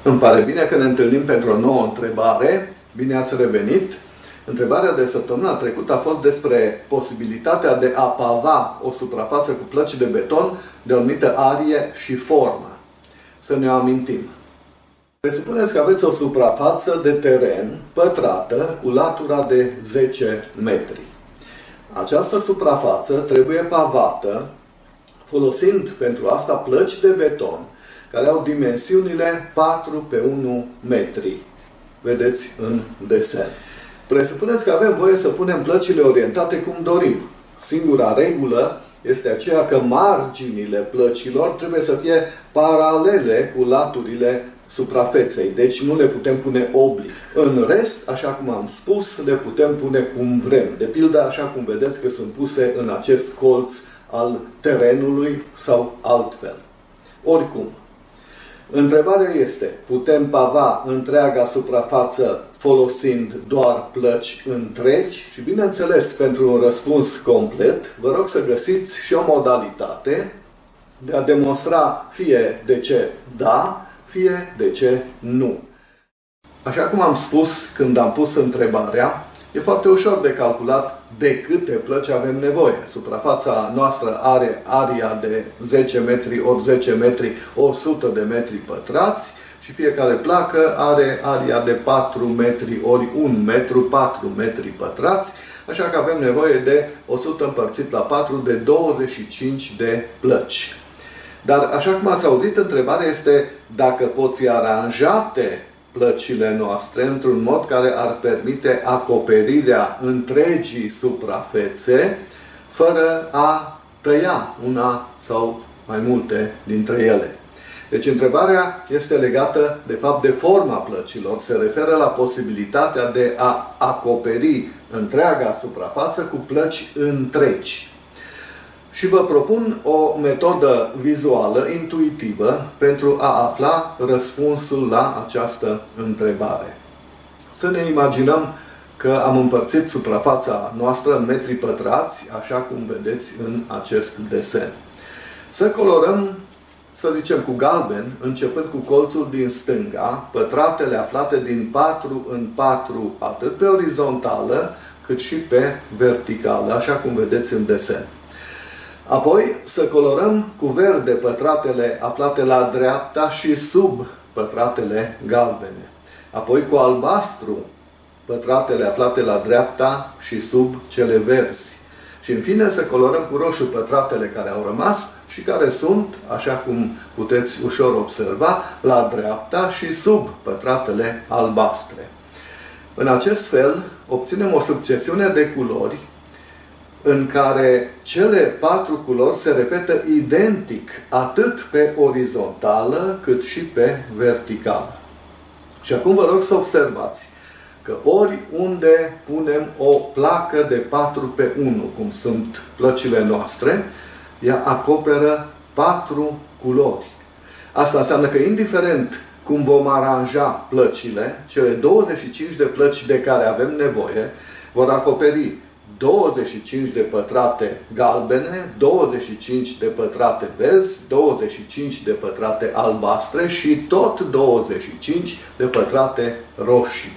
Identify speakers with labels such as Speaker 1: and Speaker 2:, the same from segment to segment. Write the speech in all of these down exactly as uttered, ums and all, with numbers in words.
Speaker 1: Îmi pare bine că ne întâlnim pentru o nouă întrebare. Bine ați revenit! Întrebarea de săptămâna trecută a fost despre posibilitatea de a pava o suprafață cu plăci de beton de o anumită arie și formă. Să ne amintim. Presupuneți că aveți o suprafață de teren pătrată cu latura de zece metri. Această suprafață trebuie pavată folosind pentru asta plăci de beton care au dimensiunile patru pe unu metri. Vedeți în desen. Presupuneți că avem voie să punem plăcile orientate cum dorim. Singura regulă este aceea că marginile plăcilor trebuie să fie paralele cu laturile suprafeței. Deci nu le putem pune oblig. În rest, așa cum am spus, le putem pune cum vrem. De pildă, așa cum vedeți că sunt puse în acest colț al terenului sau altfel. Oricum, întrebarea este, putem pava întreaga suprafață folosind doar plăci întregi? Și bineînțeles, pentru un răspuns complet, vă rog să găsiți și o modalitate de a demonstra fie de ce da, fie de ce nu. Așa cum am spus când am pus întrebarea, e foarte ușor de calculat de câte plăci avem nevoie. Suprafața noastră are aria de zece metri ori zece metri, o sută de metri pătrați și fiecare placă are aria de patru metri ori un metru, patru metri pătrați, așa că avem nevoie de o sută împărțit la patru de douăzeci și cinci de plăci. Dar, așa cum ați auzit, întrebarea este dacă pot fi aranjate plăcile noastre într-un mod care ar permite acoperirea întregii suprafețe fără a tăia una sau mai multe dintre ele. Deci întrebarea este legată de fapt de forma plăcilor, se referă la posibilitatea de a acoperi întreaga suprafață cu plăci întregi. Și vă propun o metodă vizuală, intuitivă, pentru a afla răspunsul la această întrebare. Să ne imaginăm că am împărțit suprafața noastră în metri pătrați, așa cum vedeți în acest desen. Să colorăm, să zicem, cu galben, începând cu colțul din stânga, pătratele aflate din patru în patru, atât pe orizontală, cât și pe verticală, așa cum vedeți în desen. Apoi să colorăm cu verde pătratele aflate la dreapta și sub pătratele galbene. Apoi cu albastru pătratele aflate la dreapta și sub cele verzi. Și în fine să colorăm cu roșu pătratele care au rămas și care sunt, așa cum puteți ușor observa, la dreapta și sub pătratele albastre. În acest fel obținem o succesiune de culori în care cele patru culori se repetă identic atât pe orizontală cât și pe verticală. Și acum vă rog să observați că oriunde punem o placă de patru pe unu, cum sunt plăcile noastre, ea acoperă patru culori. Asta înseamnă că indiferent cum vom aranja plăcile, cele douăzeci și cinci de plăci de care avem nevoie vor acoperi douăzeci și cinci de pătrate galbene, douăzeci și cinci de pătrate verzi, douăzeci și cinci de pătrate albastre și tot douăzeci și cinci de pătrate roșii.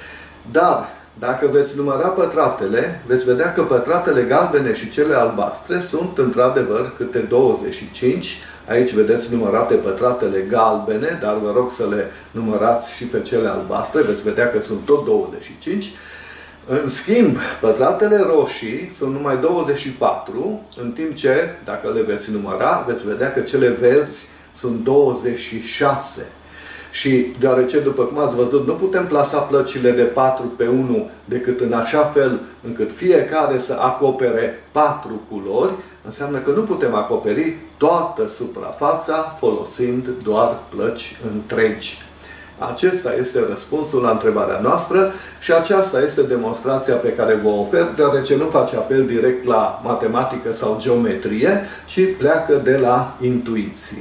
Speaker 1: Dar, dacă veți număra pătratele, veți vedea că pătratele galbene și cele albastre sunt într-adevăr câte douăzeci și cinci. Aici vedeți numărate pătratele galbene, dar vă rog să le numărați și pe cele albastre, veți vedea că sunt tot douăzeci și cinci. În schimb, pătratele roșii sunt numai douăzeci și patru, în timp ce, dacă le veți număra, veți vedea că cele verzi sunt douăzeci și șase. Și deoarece, după cum ați văzut, nu putem plasa plăcile de patru pe unu decât în așa fel încât fiecare să acopere patru culori, înseamnă că nu putem acoperi toată suprafața folosind doar plăci întregi. Acesta este răspunsul la întrebarea noastră și aceasta este demonstrația pe care vă ofer, deoarece nu face apel direct la matematică sau geometrie, ci pleacă de la intuiție.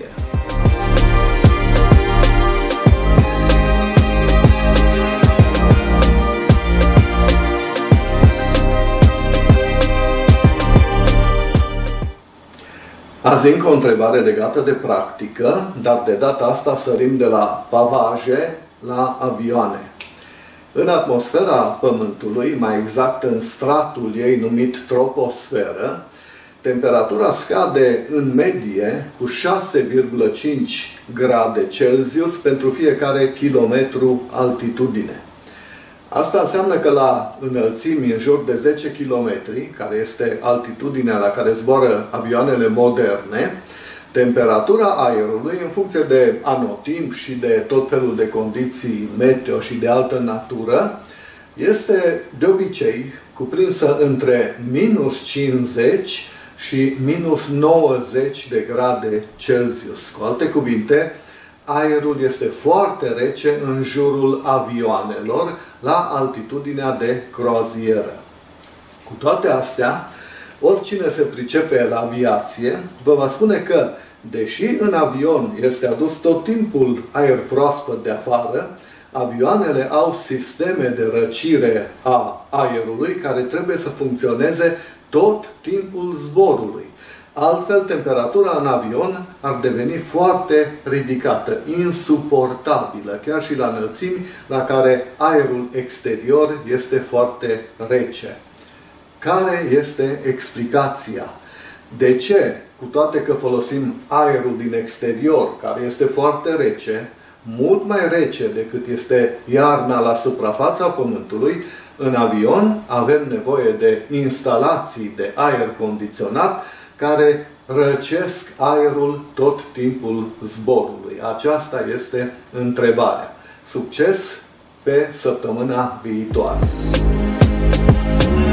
Speaker 1: Azi încă o întrebare legată de practică, dar de data asta sărim de la pavaje la avioane. În atmosfera Pământului, mai exact în stratul ei numit troposferă, temperatura scade în medie cu șase virgulă cinci grade Celsius pentru fiecare kilometru altitudine. Asta înseamnă că la înălțimi în jur de zece kilometri, care este altitudinea la care zboară avioanele moderne, temperatura aerului, în funcție de anotimp și de tot felul de condiții meteo și de altă natură, este de obicei cuprinsă între minus cincizeci și minus nouăzeci de grade Celsius. Cu alte cuvinte, aerul este foarte rece în jurul avioanelor la altitudinea de croazieră. Cu toate astea, oricine se pricepe la aviație vă va spune că, deși în avion este adus tot timpul aer proaspăt de afară, avioanele au sisteme de răcire a aerului care trebuie să funcționeze tot timpul zborului. Altfel, temperatura în avion ar deveni foarte ridicată, insuportabilă, chiar și la înălțimi la care aerul exterior este foarte rece. Care este explicația? De ce, cu toate că folosim aerul din exterior, care este foarte rece, mult mai rece decât este iarna la suprafața Pământului, în avion avem nevoie de instalații de aer condiționat care răcesc aerul tot timpul zborului? Aceasta este întrebarea. Succes pe săptămâna viitoare!